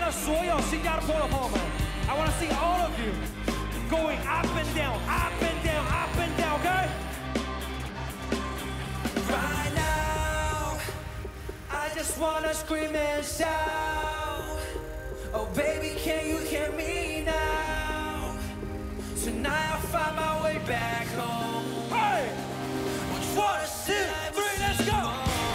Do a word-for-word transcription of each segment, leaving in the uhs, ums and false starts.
到所有新加坡的朋友们 ，I wanna see all of you going up and down, up and down, up and down, okay? Right now, I just wanna scream and shout. Oh baby, can you hear me now? Tonight I'll find my way back home. Hey, one, two, three, let's go.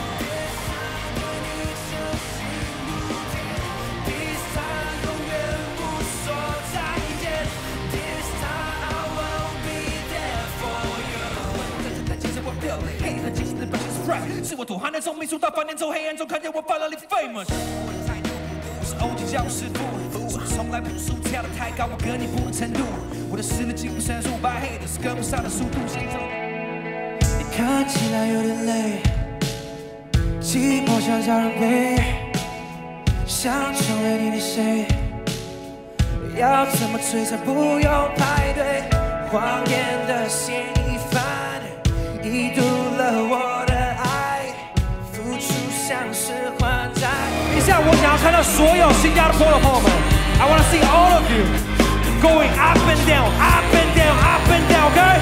Hate 和惊喜的表现是 rap， 是我躲寒冷中迷途到凡间，从黑暗中看见我 finally famous。我是 O G 教师傅，我从来不输，跳得太高，我跟你不同程度。我的实力进步神速，把 haters 跟不上的速度。你看起来有点累，寂寞想找人陪，想成为你的谁？要怎么追才不用排队？谎言的嫌疑犯。已读了我的爱，付出像是还债。等一下，我想要看到所有新加坡的朋友们 ，I wanna see all of you going up and down, up and down, up and down, okay?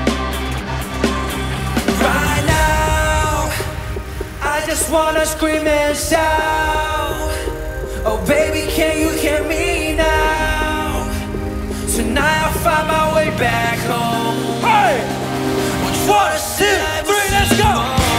Right now, I just wanna scream and shout. Oh baby, can you hear me now? Tonight I'll find my way back home. Hey! One, two, three, let's go!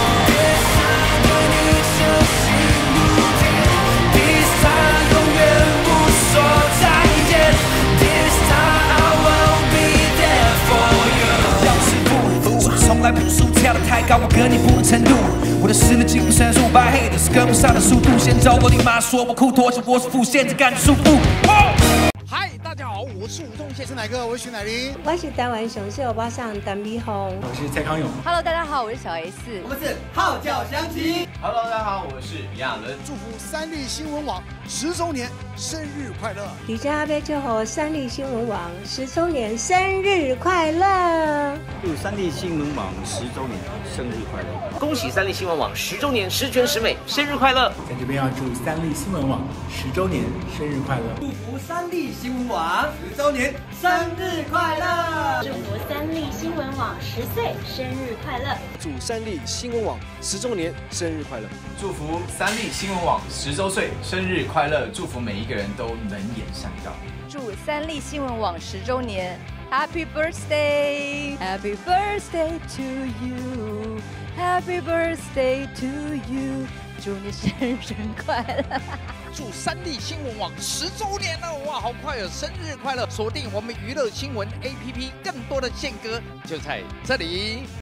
This time 永远不说再见 This time I won't be there for you 要是不服，我从来不输，跳得太高，我跟你不同程度。我的实力进步神速，把 haters 跟不上的速度。先走我立马说我酷，妥协我是副线，这感觉舒服。 嗨，大家好，我是吴宗宪，是哪个？我是徐乃麟， 我是台湾雄秀巴上陈美红， 我是蔡康永。 Hello， 大家好，我是小 S， 我们是号角响起。 Hello， 大家好，我是亚伦。 祝福三立新闻网十周年生日快乐！ 李家杯祝贺三立新闻网十周年生日快乐！ 祝三立新闻网十周年生日快乐！ 恭喜三立新闻网十周年十全十美，生日快乐！ 在这边要祝三立新闻网十周年生日快乐！ 祝福三立新闻网十周年生日快乐！ 祝福三立新闻网十岁生日快乐！ 祝三立新闻网十周年生日快乐！ 祝福三立新闻网十周岁生日快乐！祝福每一个人都能言善道。 祝三立新闻网十周年 Happy Birthday Happy Birthday to you Happy Birthday to you 祝你生日快乐！ 祝三立新闻网十周年了，哇，好快哦！生日快乐！锁定我们娱乐新闻 A P P， 更多的宪歌就在这里。